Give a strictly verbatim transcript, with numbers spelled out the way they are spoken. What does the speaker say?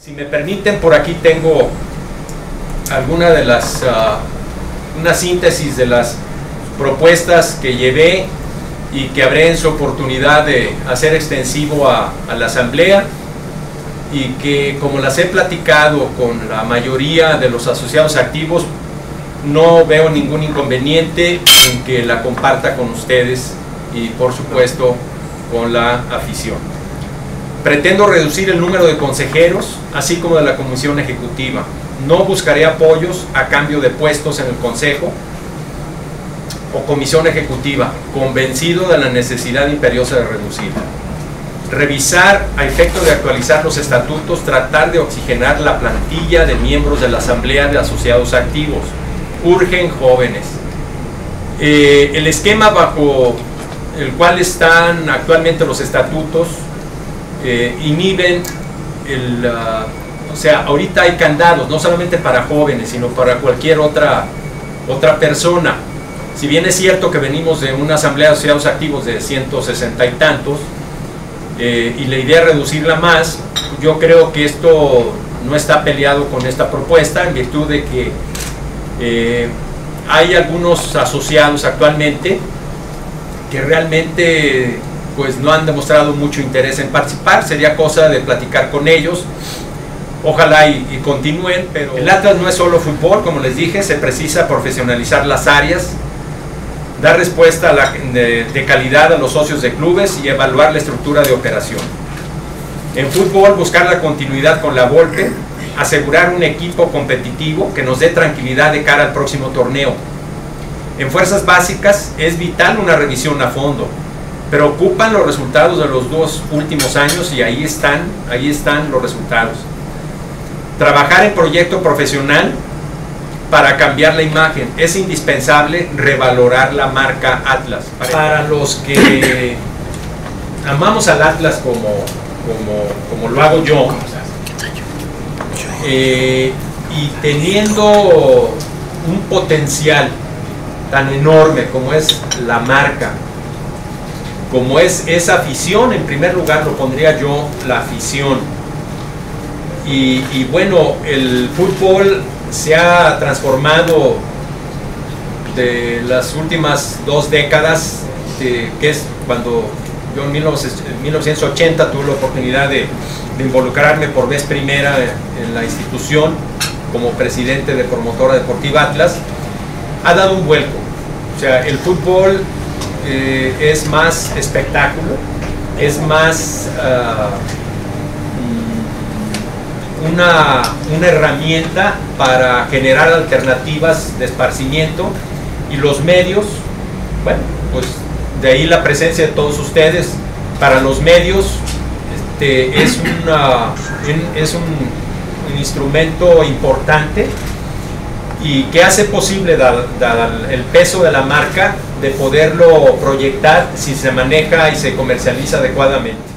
Si me permiten, por aquí tengo alguna de las, uh, una síntesis de las propuestas que llevé y que habré en su oportunidad de hacer extensivo a, a la Asamblea, y que, como las he platicado con la mayoría de los asociados activos, no veo ningún inconveniente en que la comparta con ustedes y, por supuesto, con la afición. Pretendo reducir el número de consejeros, así como de la comisión ejecutiva. No buscaré apoyos a cambio de puestos en el consejo o comisión ejecutiva, convencido de la necesidad imperiosa de reducirla. Revisar a efecto de actualizar los estatutos, tratar de oxigenar la plantilla de miembros de la Asamblea de Asociados Activos. Urgen jóvenes. Eh, el esquema bajo el cual están actualmente los estatutos eh, inhiben el, uh, o sea, ahorita hay candados, no solamente para jóvenes, sino para cualquier otra, otra persona. Si bien es cierto que venimos de una Asamblea de Asociados Activos de ciento sesenta y tantos, eh, y la idea es reducirla más, yo creo que esto no está peleado con esta propuesta, en virtud de que eh, hay algunos asociados actualmente que realmente pues no han demostrado mucho interés en participar. Sería cosa de platicar con ellos, ojalá y, y continúen, pero el Atlas no es solo fútbol, como les dije, se precisa profesionalizar las áreas, dar respuesta a la, de, de calidad a los socios de clubes y evaluar la estructura de operación. En fútbol, buscar la continuidad con la Volpe, asegurar un equipo competitivo que nos dé tranquilidad de cara al próximo torneo. En fuerzas básicas es vital una revisión a fondo. Preocupan los resultados de los dos últimos años y ahí están, ahí están los resultados. Trabajar en proyecto profesional para cambiar la imagen. Es indispensable revalorar la marca Atlas. Para los que amamos al Atlas como, como, como lo hago yo, eh, y teniendo un potencial tan enorme como es la marca, como es esa afición, en primer lugar lo pondría yo, la afición. Y, y bueno, el fútbol se ha transformado de las últimas dos décadas, de, que es cuando yo en mil novecientos ochenta tuve la oportunidad de, de involucrarme por vez primera en la institución como presidente de Promotora Deportiva Atlas, ha dado un vuelco. O sea, el fútbol eh, es más espectáculo, es más uh, una, una herramienta para generar alternativas de esparcimiento, y los medios, bueno, pues de ahí la presencia de todos ustedes. Para los medios este, es, una, es un, un instrumento importante y que hace posible, dado el peso de la marca, de poderlo proyectar si se maneja y se comercializa adecuadamente.